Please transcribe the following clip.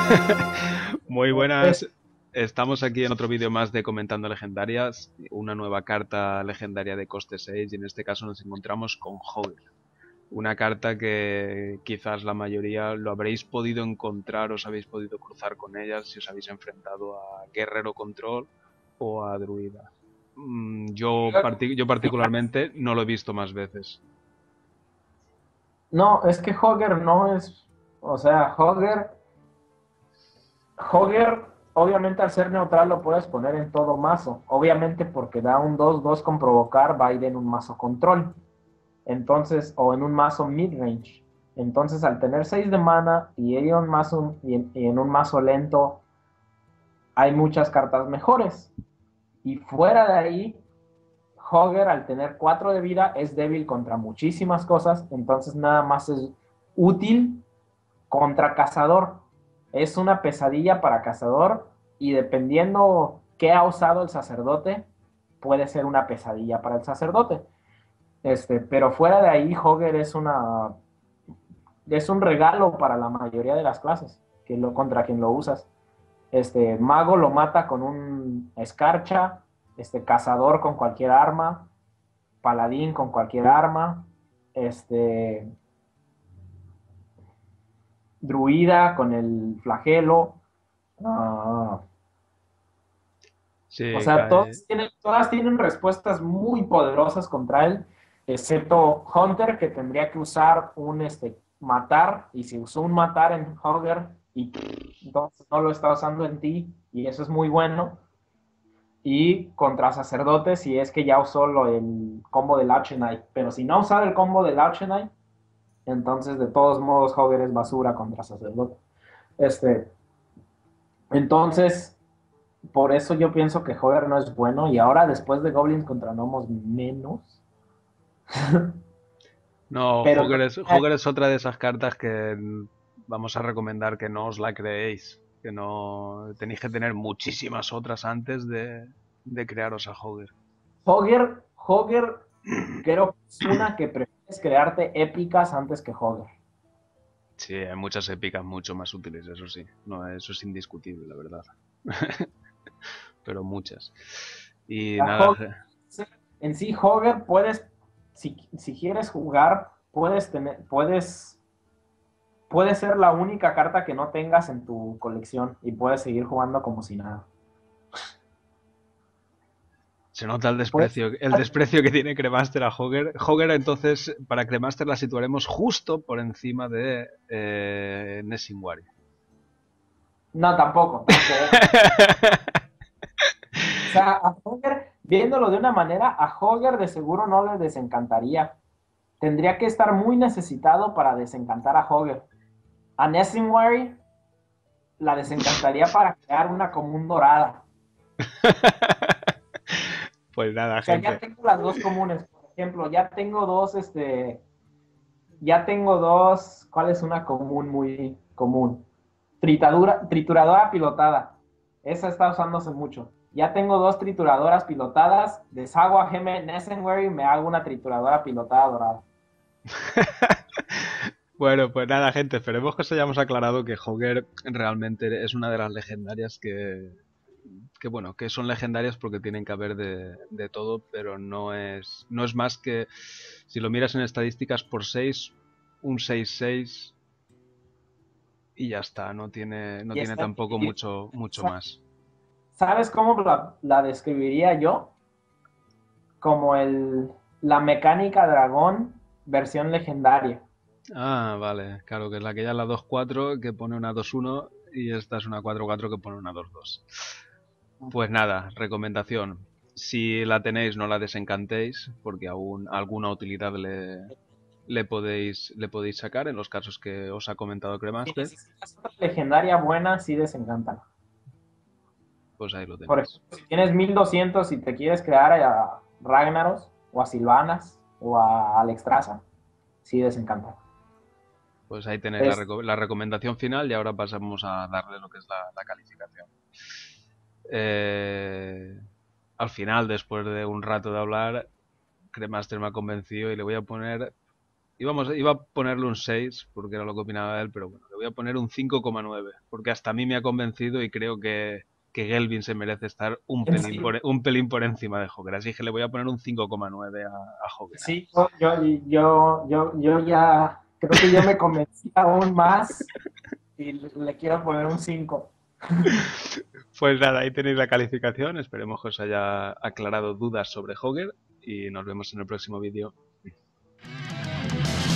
Muy buenas. Es, Estamos aquí en otro vídeo más de Comentando Legendarias, una nueva carta legendaria de coste 6 y en este caso nos encontramos con Hoger. Una carta que quizás la mayoría lo habréis podido encontrar, os habéis podido cruzar con ella si os habéis enfrentado a Guerrero Control o a Druida. Yo particularmente no lo he visto más veces. no, es que Hogger no es, o sea, Hogger, obviamente al ser neutral lo puedes poner en todo mazo, obviamente porque da un 2-2 con provocar, va a ir en un mazo control, entonces, o en un mazo midrange. Entonces, al tener 6 de mana y y en un mazo lento, hay muchas cartas mejores. Y fuera de ahí, Hogger al tener 4 de vida es débil contra muchísimas cosas, entonces nada más es útil contra cazador. Es una pesadilla para cazador y dependiendo qué ha usado el sacerdote, puede ser una pesadilla para el sacerdote. Pero fuera de ahí, Hogger es un regalo para la mayoría de las clases contra quien lo usas. Mago lo mata con un escarcha, cazador con cualquier arma, paladín con cualquier arma, este, druida con el flagelo. Ah, o Sí, sea, cae. todas tienen respuestas muy poderosas contra él, excepto Hunter, que tendría que usar matar, y si usó un matar en Hogger, y entonces no lo está usando en ti, y eso es muy bueno. Y contra sacerdote, si es que ya usó el combo del Archenite. Pero si no ha usado el combo del Archenite, entonces de todos modos Hogger es basura contra sacerdote. Este, entonces, por eso yo pienso que Hogger no es bueno. Y ahora después de Goblins contra Gnomos menos. No, Pero Hogger es otra de esas cartas que vamos a recomendar que no os la creéis. Que no tenéis que tener muchísimas otras antes de crearos a Hogger. Hogger creo que es una que prefieres crearte épicas antes que Hogger. Sí, hay muchas épicas mucho más útiles, eso sí. No, eso es indiscutible, la verdad. Pero muchas. Y A nada, Hogger, en sí, Hogger si quieres jugar, puede ser la única carta que no tengas en tu colección y puedes seguir jugando como si nada. se nota Puedes, el desprecio que tiene Cremaster a Hogger. Hogger, entonces, para Cremaster la situaremos justo por encima de Nessinwari. no, tampoco, tampoco. O sea, a Hogger, viéndolo de una manera, a Hogger de seguro no le desencantaría. Tendría que estar muy necesitado para desencantar a Hogger. A Nessinwari la desencantaría para crear una común dorada. Pues nada, O sea, ya gente. tengo las dos comunes. Por ejemplo, ya tengo dos, ¿cuál es una común muy común? Trituradora pilotada. Esa está usándose mucho. Ya tengo dos trituradoras pilotadas. Deshago a Geme Nessenware y me hago una trituradora pilotada dorada. Bueno, pues nada, gente, esperemos que os hayamos aclarado que Hogger realmente es una de las legendarias que bueno, que son legendarias porque tienen que haber de todo, pero no es más que, si lo miras en estadísticas por 6 un 6-6 y ya está, no Y tiene está tampoco mucho más. ¿Sabes cómo la describiría yo? Como la mecánica dragón versión legendaria. Ah, vale, claro, que es la que ya es la 2-4 que pone una 2-1 y esta es una 4-4 que pone una 2-2. Pues nada, recomendación. Si la tenéis, no la desencantéis, porque aún alguna utilidad le podéis sacar en los casos que os ha comentado Si Cremaster. necesitas otra legendaria buena, sí desencantan. Pues ahí lo Por tenéis. ejemplo, si tienes 1200 y te quieres crear a Ragnaros, o a Silvanas, o a Alexstrasza, sí desencantan. Pues ahí tenéis Es, la recomendación final y ahora pasamos a darle lo que es la calificación. Eh, Al final, después de un rato de hablar, Cremaster me ha convencido y le voy a poner iba a ponerle un 6 porque era lo que opinaba él, pero bueno, le voy a poner un 5,9 porque hasta a mí me ha convencido y creo que Gelvin se merece estar Sí, un pelín por encima de Hoger. Así que le voy a poner un 5,9 a Hoger. sí, yo ya creo que yo me convencí aún más y le quiero poner un 5. Pues nada, ahí tenéis la calificación. Esperemos que os haya aclarado dudas sobre Hoger y nos vemos en el próximo vídeo.